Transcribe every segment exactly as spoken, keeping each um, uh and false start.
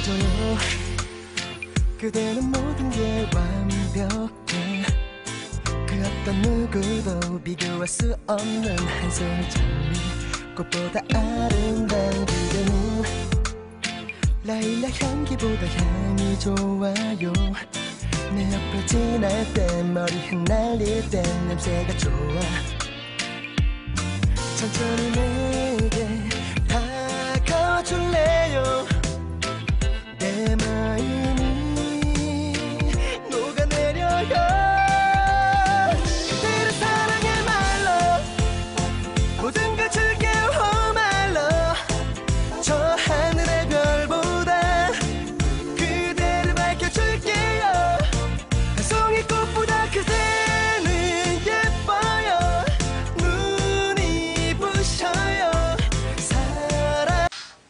믿어줘요. 그대는 모든 게 완벽해. 그 어떤 누구도 비교할 수 없는 한 송이 장미 꽃보다 아름다운 그대는 라일락 향기보다 향이 좋아요. 내 옆을 지날 땐 머리 흩날릴 땐 냄새가 좋아. 천천히 내게 다가와줄래요. 내 마음이 녹아내려요. 그대를 사랑해 말로 모든 걸 줄게요. oh my love. 저 하늘의 별보다 그대를 밝혀줄게요. 한 송이 꽃보다 그대는 예뻐요. 눈이 부셔요. 사랑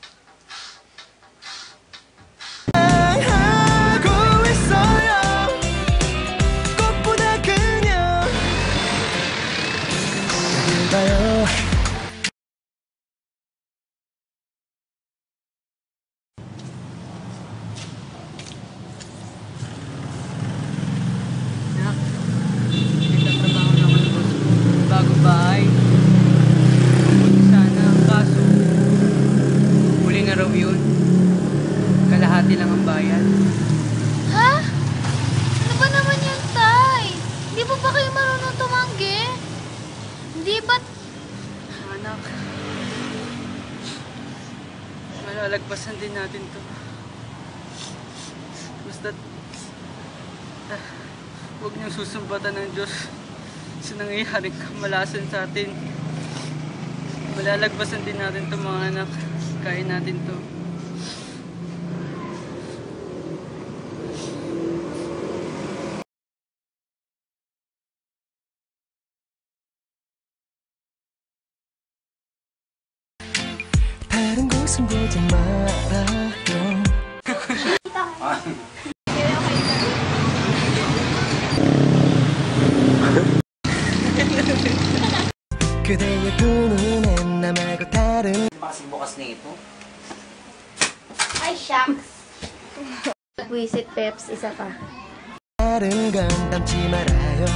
봐요. Nak, nagtatrabaho na ako ng boss ko. Bagong bahay. Mabuti sana. Kaso, huli na raw yun. Kalahati lang ang bayad. Ha? Ano ba naman yan, Tay? Hindi po ba kayo marunong tumanggi? Hindi ba't... Anak, malalagpasan din natin to. Basta, ah, huwag niyong susumbatan ng Diyos sa nangyayaring kamalasan sa atin. Malalagpasan din natin to, mga anak. Kaya natin to. 다른 곳은 보지 말아요. 그대의 두 눈엔 나 말고 다른 Kasi bukas na ito. Ay, shucks. Buisit, Peps. Isa pa. 다른 건 담지 말아요.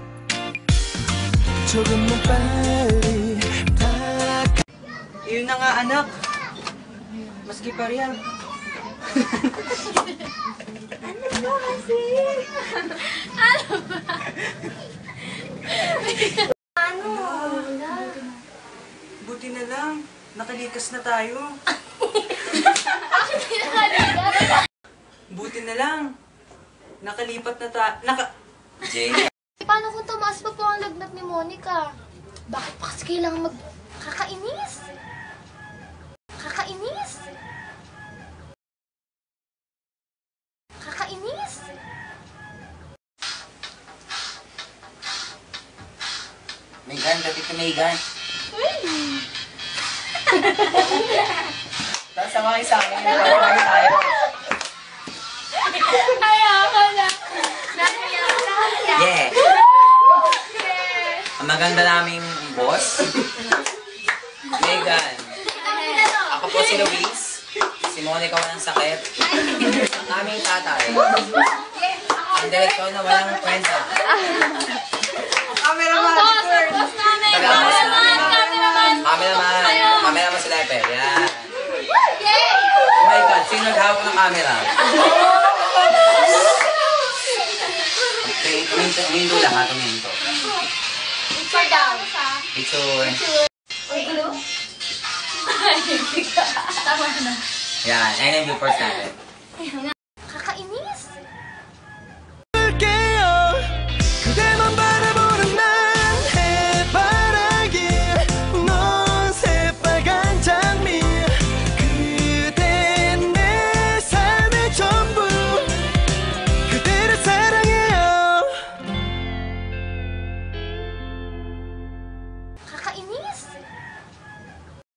조금만 빨리 다가. Yun na nga, anak. Maski pa riyan. Ano ba kasi? Ano ba? Ano? Buti na lang. Nakalikas na tayo. Bakit pinakaligas? Buti na lang. Nakalipat na tayo. Naka... Jay, Paano kung tumaas pa po ang lagnat ni Monica? Bakit pa kasi kailangan mag... Kakainis? Kakainis? Kakainis? Megan, dapat ka Megan. Tapos sama kayo sa akin. Tapos tayo. Ayoko na. Nakayak, nakayak. Yeah. Ang maganda naming boss. Megan. Ako po si Luis. Si Monica walang sakit. Ang aming tatay. Ang direktor na walang kwenta. Cameraman! Boss! Ang boss namin! Cameraman! Cameraman! Cameraman. Cameraman si Leper. Yan. Yay! Oh my God, sino naghawak ng camera? Okay, uminto, uminto lahat, uminto. Picture down. Picture. Uy, gulo? Tama na. Yan, ayun yung viewers natin.